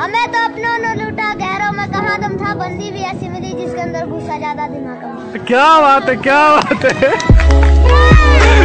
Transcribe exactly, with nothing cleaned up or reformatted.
हमें तो अपनों ने लूटा गहरों में, कहाँ दम था बंदी भी ऐसी मिली जिसके अंदर गुस्सा ज्यादा दिमाग कम। क्या बात है, क्या बात है।